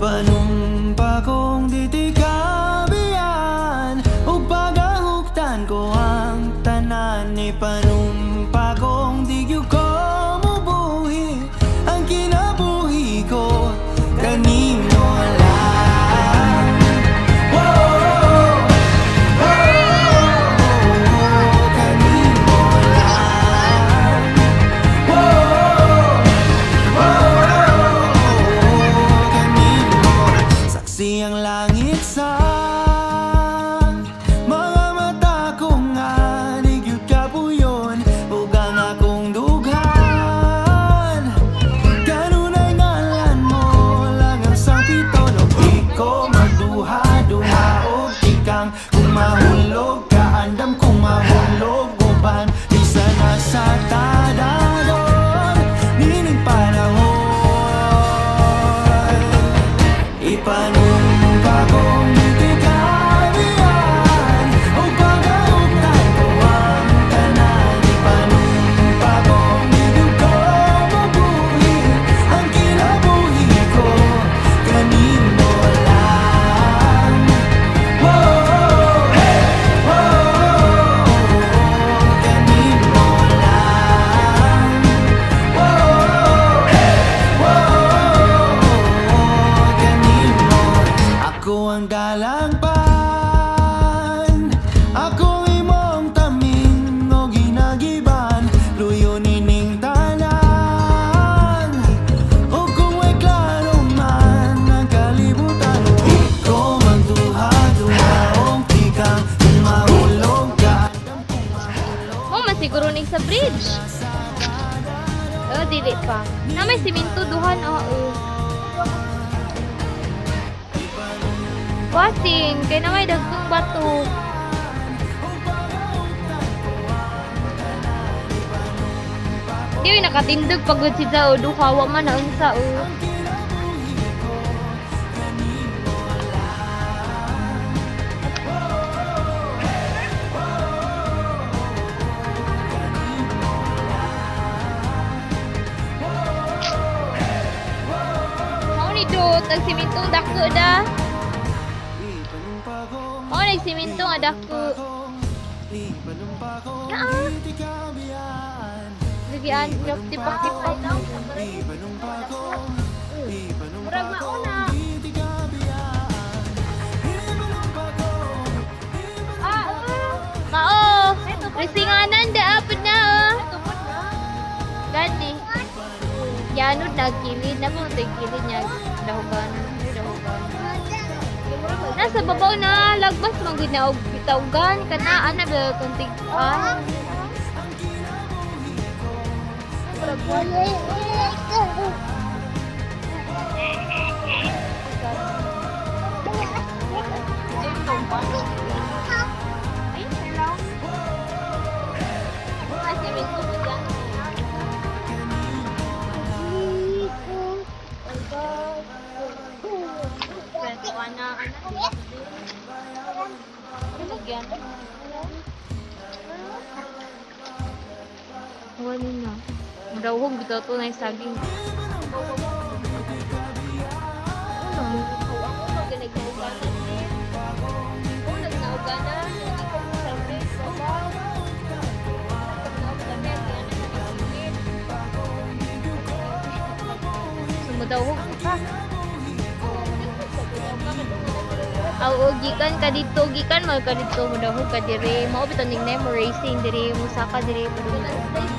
Ipanumpa kong ditikabian ug pagahuktan ko ang tanan. Ipanumpa kong di gyud ko mubuhi ang kinabuhi ko kanimo lang. Kanimo lang. Kanimo saksi ang langit sa mga mata ko nga di gyud kapuyon ug ang akong dughan. Kanunay ngalan mo lang ang sapiton ug di ko magduha-duha og tikang kung mahulog ka andam kung mahulog uban di sana sa tadadon nining panahon. Ipanumpa kong ditikabian ug pagahuktan ko ang tanan. Ipanumpa kong di gyud ko mabuhi ang kinabuhi ko kanimo lang. Kanimo lang. Kanimo ako ang dalangpan, ako imong tamin o ginagiban, luyo nining tanan. O kung may klaro man ang kalibutan, di ko magduha-duha og tikang kung mahulog ka. Mo man siguro ning sa bridge. Oh, dili pa. Na may siminto duhan Wasing, kay na may dagkong bato. Di nakatindog pagod si Zao, duhawa man na unsa Mao ni Dot, nagsimintong dako da. Mao nagsimintong adako. Lagian, tipak-tipak daw. Murag mauna. Mao, risinganan da apod na Gani. Yanod nagkilid na mo tigilid niya dahugan. Nasa babaw na lagbas man gid na og bitawgan kana ana ba kuntig Wala na. Mudawog bitaw to na yung saging. Mudawog pa. Gikan ka dito, gikan mo ka dito, mudahog ka diri. Mao bitaw ning name racing diri, musaka diri.